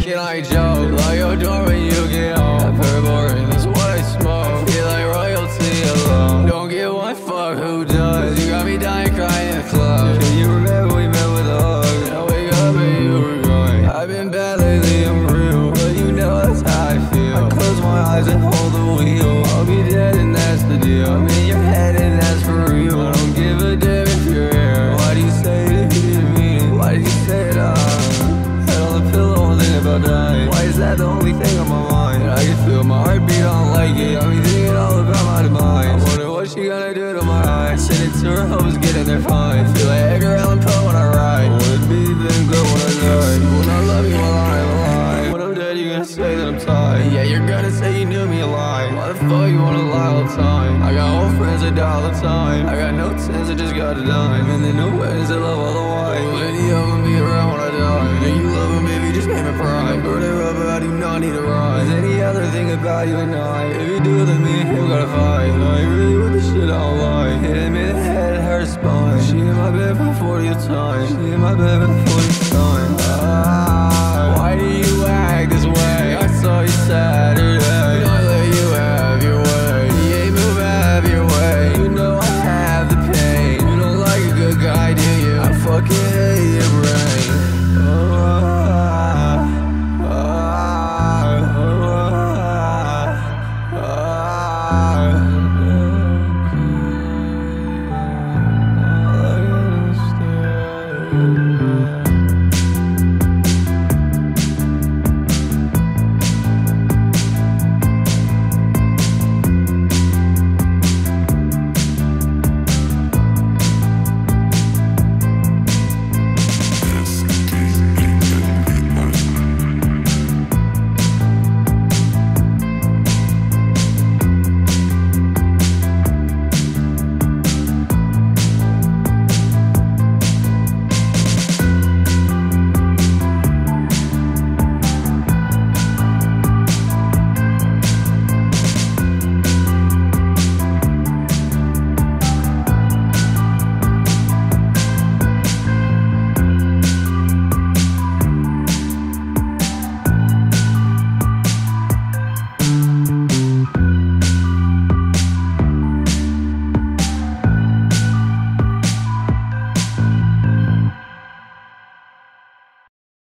can I joke? Lock your door when you get home. That purple rain is what I smoke. Feel like royalty alone. Don't give one fuck who does. You got me dying crying in the club. Can you remember we met with a hug? I wake up and you were going. I've been bad lately, I'm real, but you know that's how I feel. I close my eyes and hold the wheel. I'll be dead and that's the deal. I'm in your head and that's for real. I don't give a damn if you're here. Why do you say it if you didn't mean it? Why did you say it? Head on the pillow, I'm thinking about dying. Why is that the only thing on my mind? I can feel my heartbeat, I don't like it. Got me thinking all about my demise. I wonder what she gonna do to my eyes. Send it to her, hope it's getting there fine. Feel like Edgar Allan Poe when I ride. Would be then good when I die. You will not love me while I'm alive. When I'm dead, you're gonna say that I'm tired. Yeah, you're gonna say you knew me a lie. Why the fuck you wanna lie all the time? I got old friends that die all the time. I got no tens that just got a dime. And then no weddings that love all the wine. Will any of them be around when I die? Do you love them, baby? Just name it pride. Burn it up, but I do not need a ride. Is any other thing about you and I? If you do, then me and him gotta fight. And I ain't really with the shit, I don't lie. Hit me in the head, it hurts spine. She in my bed for the 40th time. She in my bed for the 40th time.